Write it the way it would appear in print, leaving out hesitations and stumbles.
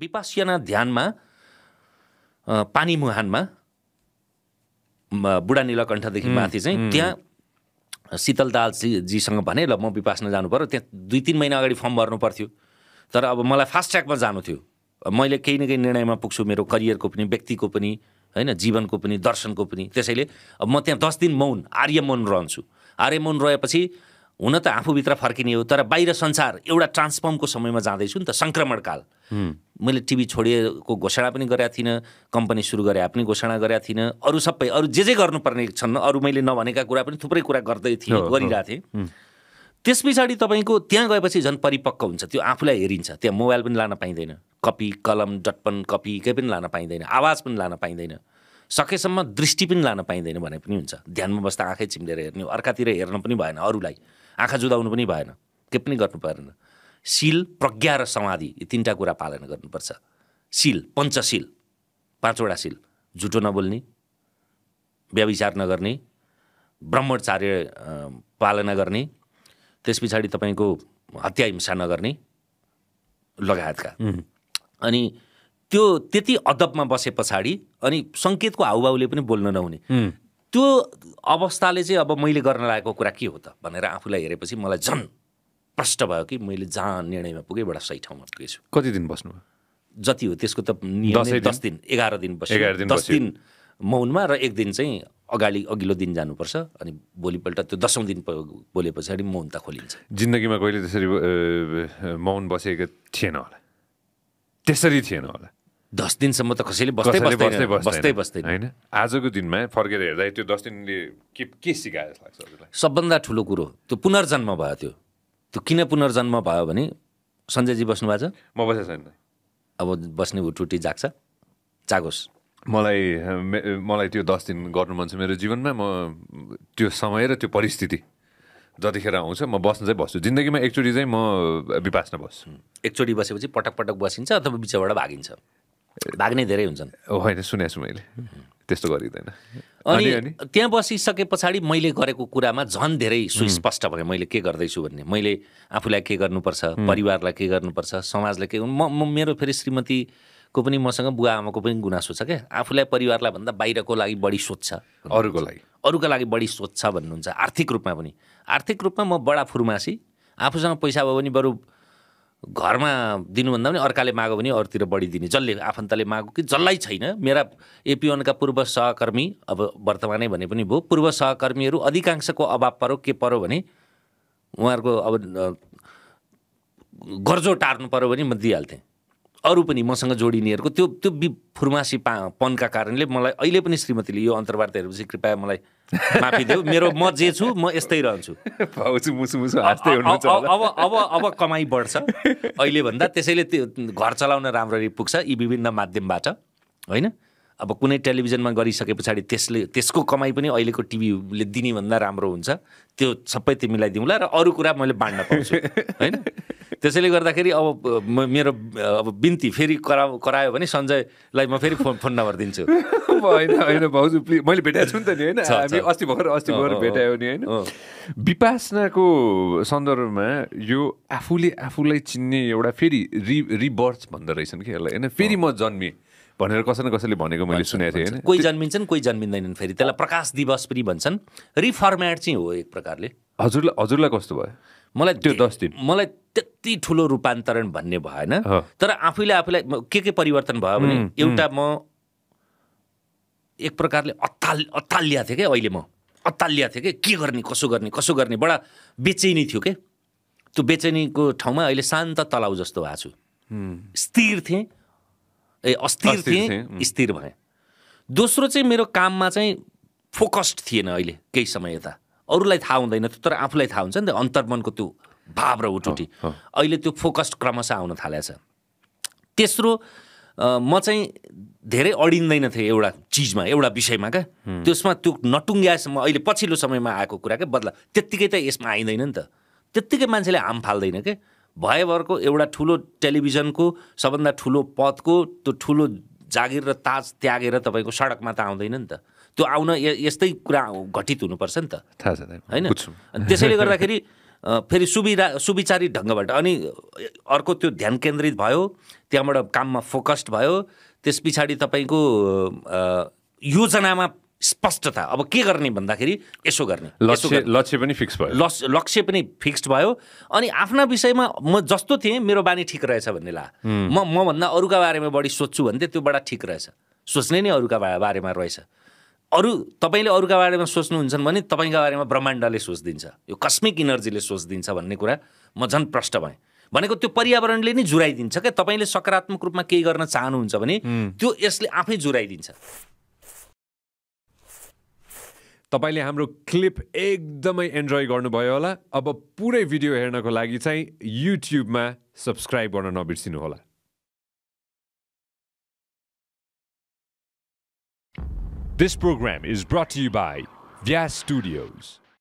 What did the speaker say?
विपासना ध्यानमा पानी मुहानमा बुढा नीलकण्ठदेखि माथि चाहिँ त्यहाँ शीतल दालजीसँग भने ल म विपासना जानु पर्यो। त्यहाँ 2-3 महिना अगाडि फर्म भर्नु पर्थ्यो। तर अब मलाई फास्ट ट्र्याकमा जानु थियो। मैले केही न केही निर्णयमा पुग्छु, मेरो करियरको पनि, व्यक्तिको पनि, होइन, जीवनको पनि, दर्शनको पनि। त्यसैले अब म त्यहाँ 10 दिन मौन, आर्य मौन रहन्छु। आर्य मौन रहेपछि हुन त आफूभित्र फर्किने हो, तर बाहिर संसार एउटा ट्रान्सफर्मको समयमा जाँदैछु नि त, सङ्क्रमणकाल। मैले टिभी छोडिएको घोषणा पनि गरेका थिइनँ, कम्पनी सुरु गरे पनि घोषणा गरेका थिइनँ, अरू सबै अरू जे गर्नुपर्ने छन्, अरू मैले नभनेका कुरा पनि थुप्रै कुरा गरिरहेको थिएँ। त्यस पछाडि तपाईँको त्यहाँ गएपछि झन् परिपक्व हुन्छ, त्यो आफूलाई हेरिन्छ। त्यहाँ मोबाइल पनि लान पाइँदैन, कपी कलम डटपन कपी केही पनि लान पाइँदैन, आवाज पनि लान पाइँदैन, सकेसम्म दृष्टि पनि लान पाइँदैन भने पनि हुन्छ। ध्यानमा बस्दा आँखै चिम्लेर हेर्ने, अर्कातिर हेर्न पनि भएन, अरूलाई आँखा जुदाउनु पनि भएन, केही पनि गर्नु परेन। शील, प्रज्ञा र समाधि, यी 3टा कुरा पालना गर्नुपर्छ। शील, पञ्चशील, 5वटा शील: झुटो नबोल्ने, व्यभिचार नगर्ने, ब्रह्मचर्य पालना गर्ने, त्यस पछाडि तपाईँको हत्या हिंसा नगर्ने लगायतका। अनि त्यो त्यति अदबमा बसे पछाडि अनि सङ्केतको हाउभाउले पनि बोल्न नहुने, त्यो अवस्थाले चाहिँ अब मैले गर्न लागेको कुरा के हो त भनेर आफूलाई हेरेपछि मलाई झन् प्रष्ट भयो कि मैले जहाँ निर्णयमा पुगेँ एउटा सही ठाउँमा पुगेछु। कति दिन बस्नु? जति हो त्यसको त नियम 10 दिन, 11 दिन बस्यो। 10 दिन मौनमा र 1 दिन चाहिँ अघिल्लो दिन जानुपर्छ। अनि भोलिपल्ट त्यो 10औं दिन बोले पछाडि मौन त खोलिन्छ। जिन्दगीमा कहिले त्यसरी मौन बसेको थिएन होला, त्यसरी थिएन होला। 10 दिनसम्म त कसैले बस्दैन होइन। आजको दिनमा फर्केर हेर्दा त्यो 10 दिनले के सिकायो जस्तो लाग्छ हजुरलाई? सबभन्दा ठुलो कुरो त्यो पुनर्जन्म भयो। त्यो किन पुनर्जन्म भयो भने, सञ्जयजी बस्नु भएको छ? म बसेको छैन। अब बस्ने उठुटी जाग्छ, जागोस्। मलाई त्यो 10 दिन गर्नु मन छ मेरो जीवनमा। म त्यो समय र त्यो परिस्थिति जतिखेर आउँछ म बस्न चाहिँ बस्छु। जिन्दगीमा एकचोटि चाहिँ म विपासना बस्छु। एकचोटि बसेपछि पटक पटक बसिन्छ अथवा बिचबाट भागिन्छ। भाग्ने धेरै हुन्छन्। होइन, सुनेको छु मैले, त्यस्तो गरिँदैन। अनि त्यहाँ बसिसके पछाडि मैले गरेको कुरामा झन् धेरै सुस्पष्ट भयो मैले के गर्दैछु भन्ने। मैले आफूलाई के गर्नुपर्छ, परिवारलाई के गर्नुपर्छ, समाजलाई के। मेरो फेरि श्रीमतीको पनि मसँग बुवा आमाको पनि गुनासो छ क्या, आफूलाई परिवारलाई भन्दा बाहिरको लागि बढी सोच्छ, अरूको लागि बढी सोच्छ भन्नुहुन्छ। आर्थिक रूपमा पनि, आर्थिक रूपमा म बडा फुर्मासी। आफूसँग पैसा भयो भने बरु घरमा दिनुभन्दा पनि अर्काले माग्यो भने अरूतिर बढी दिने, जसले आफन्तले माग्यो कि जसलाई छैन। मेरा AP1का पूर्व सहकर्मी, अब वर्तमानै भने पनि भयो, पूर्व सहकर्मीहरू अधिकांशको अभाव पऱ्यो के पऱ्यो भने उहाँहरूको अब गर्जो टार्नु पऱ्यो भने म दिइहाल्थेँ। अरू पनि मसँग जोडिनेहरूको त्यो फुर्मासी पनका कारणले मलाई अहिले पनि श्रीमतीले यो अन्तर्वार्ता हेरेपछि कृपया मलाई माफी देऊ, म जे छु म यस्तै रहन्छु। अब कमाइ बढ्छ अहिले भन्दा, त्यसैले त्यो घर चलाउन राम्ररी पुग्छ यी विभिन्न माध्यमबाट, होइन। अब कुनै टेलिभिजनमा गरिसके पछाडि त्यसको कमाइ पनि अहिलेको टिभीले दिने भन्दा राम्रो हुन्छ। त्यो सबै तिमीलाई दिउँला र अरू कुरा मैले बाँड्न पाउँछु, होइन। त्यसैले गर्दाखेरि अब मेरो अब बिन्ती फेरि करायो भने सञ्जयलाई म फेरि फोन नम्बर दिन्छु। होइन भाउजू प्लिज, मैले भेटाएको छु नि त नि, होइन। हामी अस्ति भर्खर भेटायो नि, होइन। विपासनाको सन्दर्भमा यो आफूलाई चिन्ने एउटा फेरि रिबर्थ भन्दो रहेछन् कि यसलाई, होइन। फेरि म जन्मेँ भनेर कसैले भनेको मैले सुनेको थिएँ, होइन। कोही जन्मिन्छन्, कोही जन्मिँदैनन्। फेरि त्यसलाई प्रकाश दिवस पनि भन्छन्। रिफर्मेट चाहिँ हो एक प्रकारले। हजुरलाई कस्तो भयो? मलाई त्यो 10 दिन मलाई त्यति ठुलो रूपान्तरण भन्ने भएन, तर आफूलाई के परिवर्तन भयो भने, एउटा म एक प्रकारले अत्तालिया थिएँ क्या। अहिले म अत्तालिया थिएँ कि के गर्ने, कसो गर्ने बडा बेचैनी थियो क्या। त्यो बेचैनीको ठाउँमा अहिले शान्त तलाउ जस्तो भएको छु। अस्थिर थिएँ, स्थिर भएँ। दोस्रो चाहिँ मेरो काममा चाहिँ फोकस्ड थिएन अहिले केही समय यता। अरूलाई थाहा हुँदैन तर आफूलाई थाहा हुन्छ नि त, अन्तर्मनको त्यो भाव र उठुटी। अहिले त्यो फोकस्ड क्रमशः आउन थालेछ। तेस्रो, म चाहिँ धेरै अडिँदैन थिएँ एउटा चिजमा, एउटा विषयमा क्या। त्यसमा त्यो नटुङ्ग्यासम्म अहिले पछिल्लो समयमा आएको कुरा क्या बदला, त्यत्तिकै त यसमा आइँदैन नि त। त्यत्तिकै मान्छेले हाम फाल्दैन क्या। भएभरको एउटा ठुलो टेलिभिजनको सबभन्दा ठुलो पदको त्यो ठुलो जागिर र ताज त्यागेर तपाईँको सडकमा त आउँदैन नि त। त्यो आउन यस्तै कुरा घटित हुनुपर्छ नि त, थाहा छ, होइन। त्यसैले गर्दाखेरि फेरि सुविचारी ढङ्गबाट अनि अर्को त्यो ध्यान केन्द्रित भयो, त्यहाँबाट काममा फोकस्ड भयो, त्यस पछाडि तपाईँको योजनामा स्पष्टता, अब के गर्ने भन्दाखेरि यसो गर्ने, लक्ष्य पनि फिक्स भयो, लक्ष्य पनि फिक्स्ड भयो। अनि आफ्ना विषयमा म जस्तो थिएँ मेरो बानी ठिक रहेछ भन्ने मभन्दा अरूका बारेमा बढी सोध्छु भन्थे, त्यो बडा ठिक रहेछ, सोच्ने नै अरूका बारेमा रहेछ। तपाईँले अरूका बारेमा सोच्नुहुन्छन् भने तपाईँका बारेमा ब्रह्माण्डले सोचिदिन्छ, यो कस्मिक इनर्जीले सोचिदिन्छ भन्ने कुरा म झन् प्रष्ट भएँ। भनेको त्यो पर्यावरणले नै जुराइदिन्छ क्या, तपाईँले सकारात्मक रूपमा केही गर्न चाहनुहुन्छ भने त्यो यसले आफै जुराइदिन्छ। तपाईँले हाम्रो क्लिप एकदमै एन्जोय गर्नुभयो होला। अब पुरै भिडियो हेर्नको लागि चाहिँ युट्युबमा सब्सक्राइब गर्न नबिर्सिनु होला। This program is brought to you by Vyas Studios.